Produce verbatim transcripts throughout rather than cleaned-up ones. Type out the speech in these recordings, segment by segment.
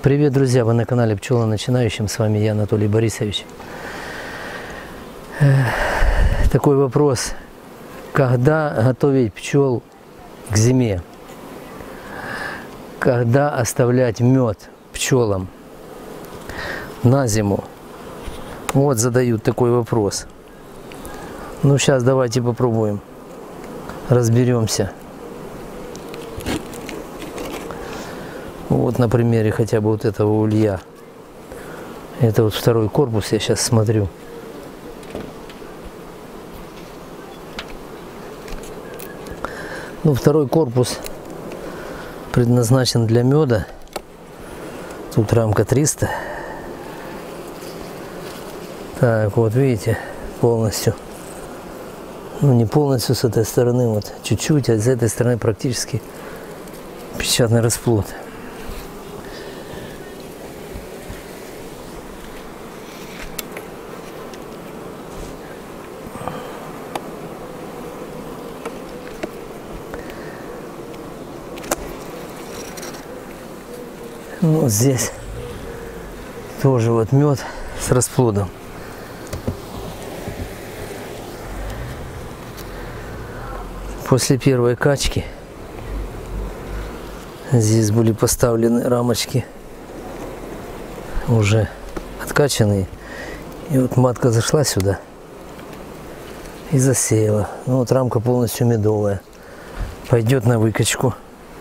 Привет, друзья! Вы на канале Пчела Начинающим. С вами я, Анатолий Борисович. Такой вопрос. Когда готовить пчел к зиме? Когда оставлять мед пчелам на зиму? Вот задают такой вопрос. Ну, сейчас давайте попробуем. Разберемся. Вот на примере хотя бы вот этого улья. Это вот второй корпус, я сейчас смотрю. Ну, второй корпус предназначен для меда. Тут рамка триста. Так, вот видите, полностью. Ну, не полностью с этой стороны, вот чуть-чуть, а с этой стороны практически печатный расплод. Ну, вот здесь тоже вот мед с расплодом. После первой качки здесь были поставлены рамочки уже откачанные. И вот матка зашла сюда и засеяла. Ну, вот рамка полностью медовая. Пойдет на выкачку.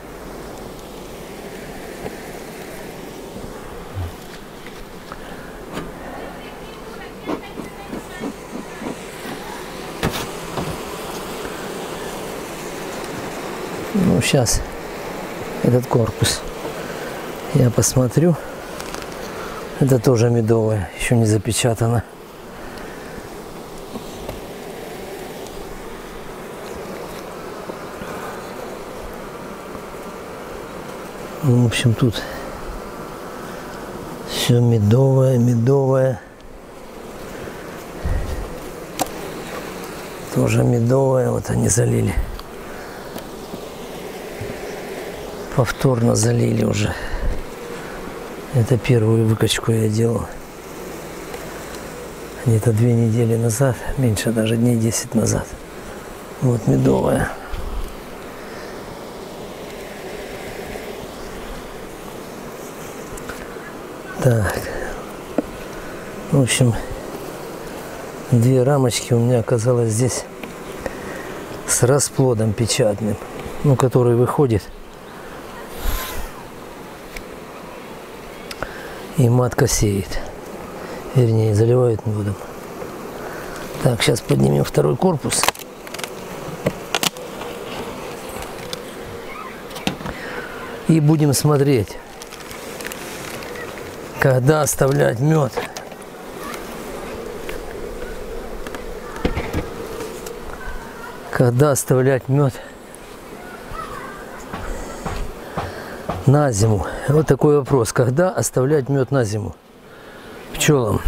Ну, сейчас этот корпус я посмотрю. Это тоже медовое, еще не запечатано. Ну, в общем, тут все медовое, медовое. Тоже медовое, вот они залили. Повторно залили уже. Это первую выкачку я делал где-то две недели назад, меньше даже, дней десять назад. Вот медовая. Так. В общем, две рамочки у меня оказалось здесь с расплодом печатным, ну, который выходит. И матка сеет, вернее, заливает медом. Так, сейчас поднимем второй корпус. И будем смотреть, когда оставлять мед. Когда оставлять мед на зиму. Вот такой вопрос. Когда оставлять мед на зиму пчелам?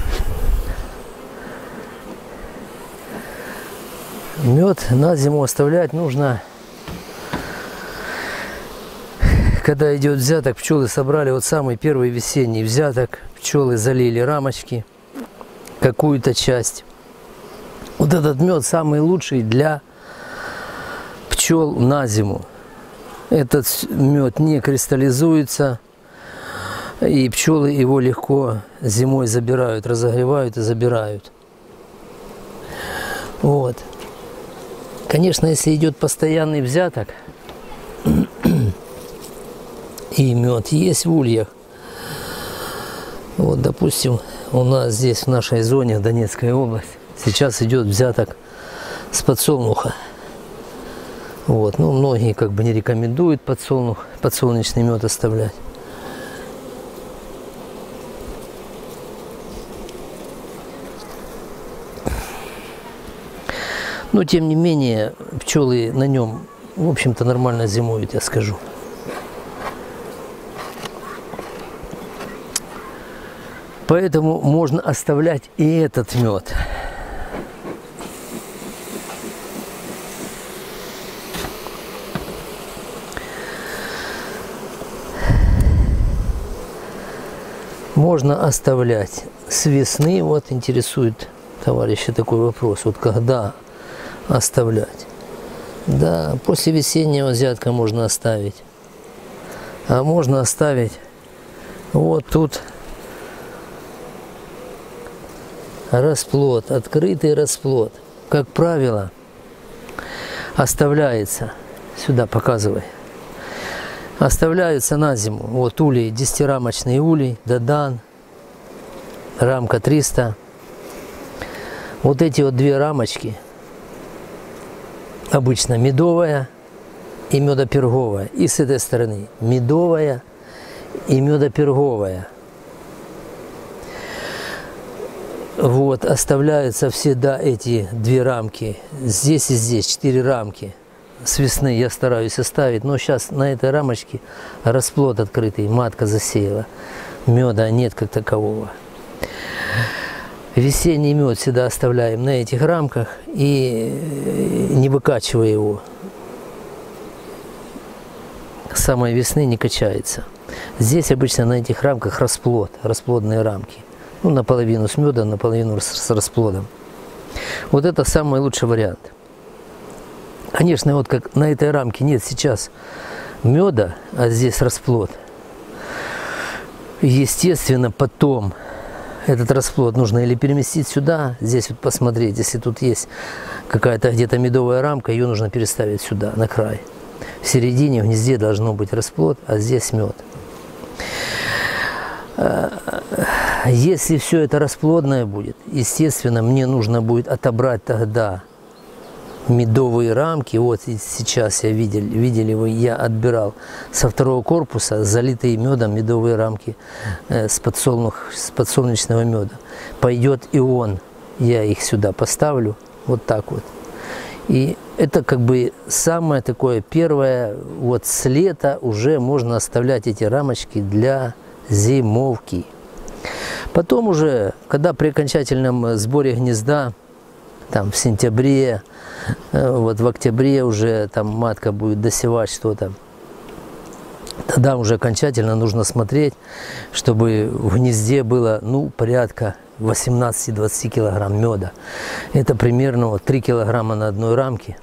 Мед на зиму оставлять нужно, когда идет взяток. Пчелы собрали вот самый первый весенний взяток. Пчелы залили рамочки, какую-то часть. Вот этот мед самый лучший для пчел на зиму. Этот мед не кристаллизуется, и пчелы его легко зимой забирают, разогревают и забирают. Вот. Конечно, если идет постоянный взяток, и мед есть в ульях, вот, допустим, у нас здесь в нашей зоне, Донецкая область, сейчас идет взяток с подсолнуха. Вот, ну, многие как бы не рекомендуют подсолнух, подсолнечный мед оставлять. Но тем не менее, пчелы на нем, в общем-то, нормально зимуют, я скажу. Поэтому можно оставлять и этот мед. можно оставлять с весны. Вот интересует товарища такой вопрос. Вот когда оставлять? Да, после весеннего взятка можно оставить. А можно оставить вот тут расплод, открытый расплод. Как правило, оставляется, сюда показывай, оставляются на зиму. Вот улей, десятирамочный улей, Дадан, рамка триста. Вот эти вот две рамочки, обычно медовая и медоперговая. И с этой стороны медовая и медоперговая. Вот, оставляются всегда эти две рамки. Здесь и здесь четыре рамки. С весны я стараюсь оставить, но сейчас на этой рамочке расплод открытый, матка засеяла. Меда нет как такового. Весенний мед всегда оставляем на этих рамках и не выкачивая его. С самой весны не качается. Здесь обычно на этих рамках расплод, расплодные рамки. Ну, наполовину с медом, наполовину с расплодом. Вот это самый лучший вариант. Конечно, вот как на этой рамке нет сейчас меда, а здесь расплод. Естественно, потом этот расплод нужно или переместить сюда, здесь вот посмотреть, если тут есть какая-то где-то медовая рамка, ее нужно переставить сюда, на край. В середине, в гнезде должно быть расплод, а здесь мед. Если все это расплодное будет, естественно, мне нужно будет отобрать тогда медовые рамки. Вот сейчас я видел, видели вы, я отбирал со второго корпуса залитые медом медовые рамки с, подсолнух, с подсолнечного меда. Пойдет и он, я их сюда поставлю, вот так вот. И это как бы самое такое первое, вот с лета уже можно оставлять эти рамочки для зимовки. Потом уже, когда при окончательном сборе гнезда, там в сентябре, вот в октябре уже там матка будет досевать что-то, тогда уже окончательно нужно смотреть, чтобы в гнезде было, ну, порядка восемнадцати-двадцати килограмм меда. Это примерно вот три килограмма на одной рамке.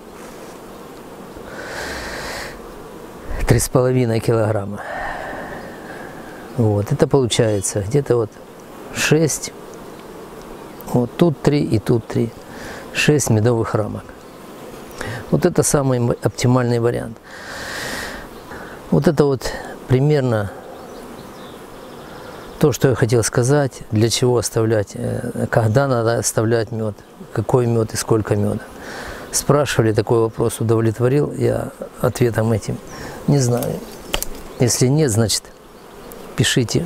три с половиной килограмма. Вот, это получается где-то вот шесть, вот тут три и тут три, шесть медовых рамок. Вот это самый оптимальный вариант. Вот это вот примерно то, что я хотел сказать, для чего оставлять, когда надо оставлять мед, какой мед и сколько меда. Спрашивали, такой вопрос удовлетворил я ответом этим? Не знаю. Если нет, значит, пишите.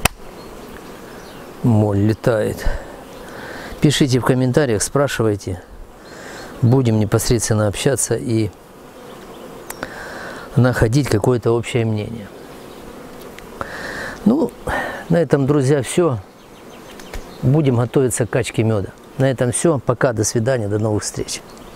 Моль летает. Пишите в комментариях, спрашивайте. Будем непосредственно общаться и находить какое-то общее мнение. Ну, на этом, друзья, все. Будем готовиться к качке меда. На этом все. Пока, до свидания, до новых встреч.